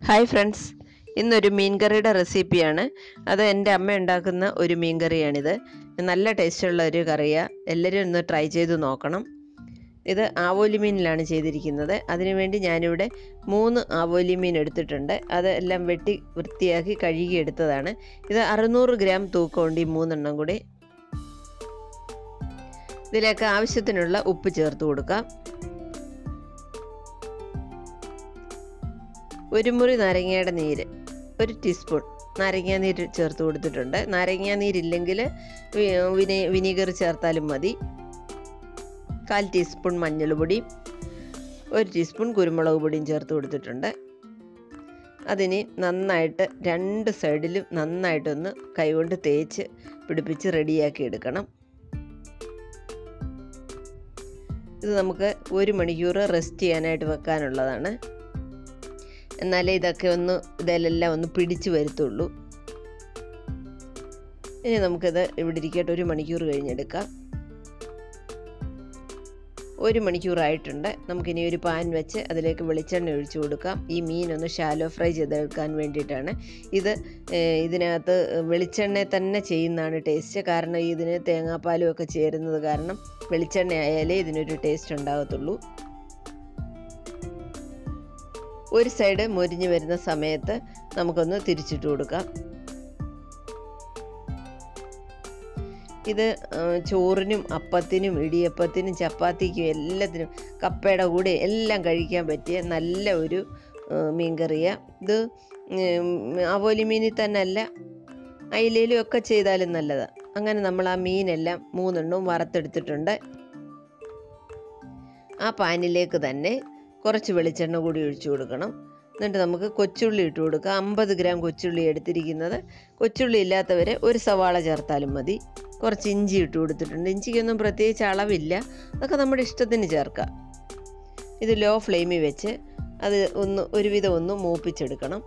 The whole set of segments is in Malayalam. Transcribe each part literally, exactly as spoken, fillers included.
ഹായ് ഫ്രണ്ട്സ്, ഇന്നൊരു മീൻകറിയുടെ റെസിപ്പിയാണ്. അത് എൻ്റെ അമ്മ ഉണ്ടാക്കുന്ന ഒരു മീൻകറിയാണിത്. നല്ല ടേസ്റ്റുള്ള ഒരു കറിയാണ്. എല്ലാവരും ഒന്ന് ട്രൈ ചെയ്ത് നോക്കണം. ഇത് ആവോലി മീനിലാണ് ചെയ്തിരിക്കുന്നത്. അതിനുവേണ്ടി ഞാനിവിടെ മൂന്ന് ആവോലി മീൻ എടുത്തിട്ടുണ്ട്. അത് എല്ലാം വെട്ടി വൃത്തിയാക്കി കഴുകി എടുത്തതാണ്. ഇത് അറുന്നൂറ് ഗ്രാം തൂക്കമുണ്ട് ഈ മൂന്നെണ്ണം കൂടി. ഇതിലേക്ക് ആവശ്യത്തിനുള്ള ഉപ്പ് ചേർത്ത് കൊടുക്കാം. ഒരു മുറി നാരങ്ങയുടെ നീര്, ഒരു ടീസ്പൂൺ നാരങ്ങാ നീര് ചേർത്ത് കൊടുത്തിട്ടുണ്ട്. നാരങ്ങാ നീരില്ലെങ്കിൽ വിനീ വിനീഗർ ചേർത്താലും മതി. കാൽ ടീസ്പൂൺ മഞ്ഞൾ പൊടി, ഒരു ടീസ്പൂൺ കുരുമുളക് പൊടിയും ചേർത്ത് കൊടുത്തിട്ടുണ്ട്. അതിന് നന്നായിട്ട് രണ്ട് സൈഡിലും നന്നായിട്ടൊന്ന് കൈകൊണ്ട് തേച്ച് പിടിപ്പിച്ച് റെഡിയാക്കി എടുക്കണം. ഇത് നമുക്ക് ഒരു മണിക്കൂർ റെസ്റ്റ് ചെയ്യാനായിട്ട് വെക്കാനുള്ളതാണ്. എന്നാലേ ഇതൊക്കെ ഒന്ന് ഇതിലെല്ലാം ഒന്ന് പിടിച്ച് വരുത്തുള്ളൂ. ഇനി നമുക്കിത് ഇവിടെ ഇരിക്കട്ടെ. ഒരു മണിക്കൂർ കഴിഞ്ഞെടുക്കാം. ഒരു മണിക്കൂറായിട്ടുണ്ട്. നമുക്കിനി ഒരു പാൻ വെച്ച് അതിലേക്ക് വെളിച്ചെണ്ണ ഒഴിച്ചു കൊടുക്കാം. ഈ മീനൊന്ന് ഷാലോ ഫ്രൈ ചെയ്തെടുക്കാൻ വേണ്ടിയിട്ടാണ്. ഇത് ഇതിനകത്ത് വെളിച്ചെണ്ണ തന്നെ ചെയ്യുന്നതാണ് ടേസ്റ്റ്. കാരണം ഇതിന് തേങ്ങാപ്പാലും ഒക്കെ ചേരുന്നത് കാരണം വെളിച്ചെണ്ണ ആയാലേ ഇതിനൊരു ടേസ്റ്റ് ഉണ്ടാകത്തുള്ളൂ. ഒരു സൈഡ് മൊരിഞ്ഞ് വരുന്ന സമയത്ത് നമുക്കൊന്ന് തിരിച്ചിട്ട് കൊടുക്കാം. ഇത് ചോറിനും അപ്പത്തിനും ഇടിയപ്പത്തിനും ചപ്പാത്തിക്കും എല്ലാത്തിനും കപ്പയുടെ കൂടെ എല്ലാം കഴിക്കാൻ പറ്റിയ നല്ല ഒരു മീൻകറിയാണ്. ഇത് ആവോലി മീനിൽ തന്നെ അല്ല, അയിലയിലും ഒക്കെ ചെയ്താലും നല്ലതാണ്. അങ്ങനെ നമ്മൾ ആ മീനെല്ലാം മൂന്നെണ്ണവും വറുത്തെടുത്തിട്ടുണ്ട്. ആ പാനിലേക്ക് തന്നെ കുറച്ച് വെളിച്ചെണ്ണ കൂടി ഒഴിച്ചു കൊടുക്കണം. എന്നിട്ട് നമുക്ക് കൊച്ചുള്ളി ഇട്ട് കൊടുക്കുക. അമ്പത് ഗ്രാം കൊച്ചുള്ളി എടുത്തിരിക്കുന്നത്. കൊച്ചുള്ളി ഇല്ലാത്തവരെ ഒരു സവാള ചേർത്താലും മതി. കുറച്ച് ഇഞ്ചി ഇട്ട് കൊടുത്തിട്ടുണ്ട്. ഇഞ്ചിക്കൊന്നും പ്രത്യേകിച്ച് അളവില്ല, അതൊക്കെ നമ്മുടെ ഇഷ്ടത്തിന് ചേർക്കാം. ഇത് ലോ ഫ്ലെയിമിൽ വെച്ച് അത് ഒന്ന് ഒരുവിധം ഒന്ന് മൂപ്പിച്ചെടുക്കണം.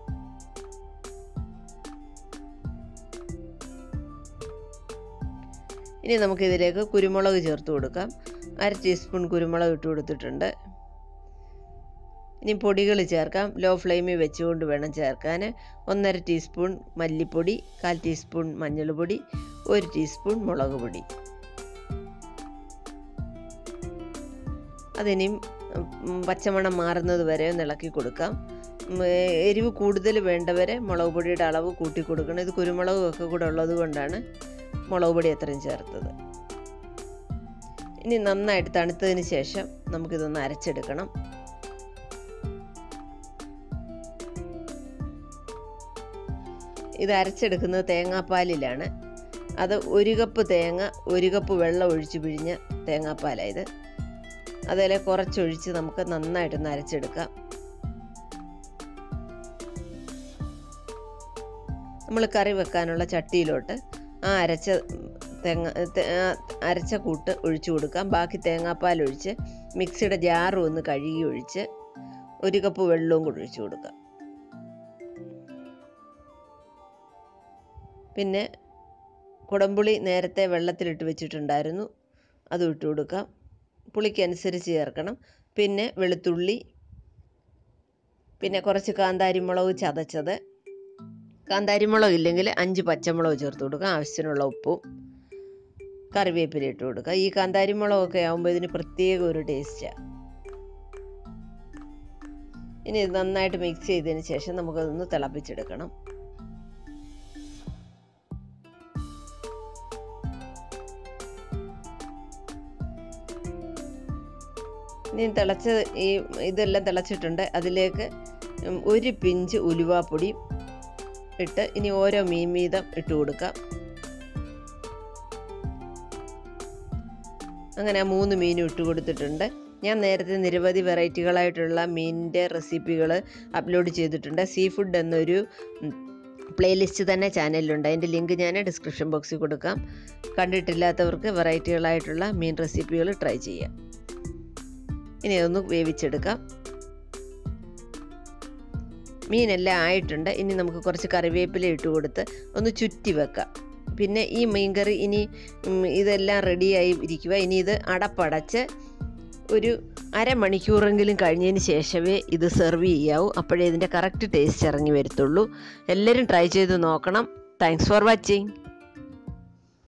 ഇനി നമുക്കിതിലേക്ക് കുരുമുളക് ചേർത്ത് കൊടുക്കാം. അര ടീസ്പൂൺ കുരുമുളക് ഇട്ട് കൊടുത്തിട്ടുണ്ട്. ഇനി പൊടികൾ ചേർക്കാം. ലോ ഫ്ലെയിമിൽ വെച്ചുകൊണ്ട് വേണം ചേർക്കാൻ. ഒന്നര ടീസ്പൂൺ മല്ലിപ്പൊടി, കാൽ ടീസ്പൂൺ മഞ്ഞൾപ്പൊടി, ഒരു ടീസ്പൂൺ മുളക് പൊടി. അതിനും പച്ചമണം മാറുന്നത് വരെ ഒന്ന് ഇളക്കി കൊടുക്കാം. എരിവ് കൂടുതൽ വേണ്ടവരെ മുളക് പൊടിയുടെ അളവ് കൂട്ടി കൊടുക്കണം. ഇത് കുരുമുളകും ഒക്കെ കൂടെ ഉള്ളത് കൊണ്ടാണ് മുളക് പൊടി അത്രയും ചേർത്തത്. ഇനി നന്നായിട്ട് തണുത്തതിന് ശേഷം നമുക്കിതൊന്ന് അരച്ചെടുക്കണം. ഇത് അരച്ചെടുക്കുന്നത് തേങ്ങാപ്പാലിലാണ്. അത് ഒരു കപ്പ് തേങ്ങ ഒരു കപ്പ് വെള്ളം ഒഴിച്ച് പിഴിഞ്ഞ തേങ്ങാപ്പാലാണ് ഇത്. അതിൽ കുറച്ചൊഴിച്ച് നമുക്ക് നന്നായിട്ടൊന്ന് അരച്ചെടുക്കാം. നമ്മൾ കറി വെക്കാനുള്ള ചട്ടിയിലോട്ട് ആ അരച്ച തേങ്ങ അരച്ച കൂട്ട് ഒഴിച്ചു കൊടുക്കാം. ബാക്കി തേങ്ങാപ്പാൽ ഒഴിച്ച് മിക്സിയുടെ ജാറും ഒന്ന് കഴുകി ഒഴിച്ച് ഒരു കപ്പ് വെള്ളവും കൂടി ഒഴിച്ചു കൊടുക്കാം. പിന്നെ കുടംപുളി നേരത്തെ വെള്ളത്തിലിട്ട് വെച്ചിട്ടുണ്ടായിരുന്നു, അതും ഇട്ട് കൊടുക്കാം. പുളിക്കനുസരിച്ച് ചേർക്കണം. പിന്നെ വെളുത്തുള്ളി, പിന്നെ കുറച്ച് കാന്താരിമുളക് ചതച്ചത്. കാന്താരിമുളക് ഇല്ലെങ്കിൽ അഞ്ച് പച്ചമുളക് ചേർത്ത് കൊടുക്കാം. ആവശ്യത്തിനുള്ള ഉപ്പും കറിവേപ്പില ഇട്ട് കൊടുക്കുക. ഈ കാന്താരിമുളകൊക്കെ ആകുമ്പോൾ ഇതിന് പ്രത്യേക ഒരു ടേസ്റ്റാണ്. ഇനി ഇത് നന്നായിട്ട് മിക്സ് ചെയ്തതിന് ശേഷം നമുക്കതൊന്ന് തിളപ്പിച്ചെടുക്കണം. ഇനി തിളച്ച ഈ ഇതെല്ലാം തിളച്ചിട്ടുണ്ട്. അതിലേക്ക് ഒരു പിഞ്ച് ഉലുവാപ്പൊടി ഇട്ട് ഇനി ഓരോ മീൻ വീതം ഇട്ട് കൊടുക്കാം. അങ്ങനെ മൂന്ന് മീനും ഇട്ട് കൊടുത്തിട്ടുണ്ട്. ഞാൻ നേരത്തെ നിരവധി വെറൈറ്റികളായിട്ടുള്ള മീനിൻ്റെ റെസിപ്പികൾ അപ്ലോഡ് ചെയ്തിട്ടുണ്ട്. സീ ഫുഡ് എന്നൊരു പ്ലേലിസ്റ്റ് തന്നെ ചാനലിലുണ്ട്. അതിൻ്റെ ലിങ്ക് ഞാൻ ഡിസ്ക്രിപ്ഷൻ ബോക്സിൽ കൊടുക്കാം. കണ്ടിട്ടില്ലാത്തവർക്ക് വെറൈറ്റികളായിട്ടുള്ള മീൻ റെസിപ്പികൾ ട്രൈ ചെയ്യാം. ഇനി അതൊന്ന് വേവിച്ചെടുക്കാം. മീനെല്ലാം ആയിട്ടുണ്ട്. ഇനി നമുക്ക് കുറച്ച് കറിവേപ്പില ഇട്ട് കൊടുത്ത് ഒന്ന് ചുറ്റി വെക്കാം. പിന്നെ ഈ മീൻകറി ഇനി ഇതെല്ലാം റെഡിയായി ഇരിക്കുക. ഇനി ഇത് അടപ്പടച്ച് ഒരു അരമണിക്കൂറെങ്കിലും കഴിഞ്ഞതിന് ശേഷമേ ഇത് സെർവ് ചെയ്യാവൂ. അപ്പോഴേ ഇതിൻ്റെ കറക്റ്റ് ടേസ്റ്റ് ഇറങ്ങി വരത്തുള്ളൂ. എല്ലാവരും ട്രൈ ചെയ്ത് നോക്കണം. Thanks for watching.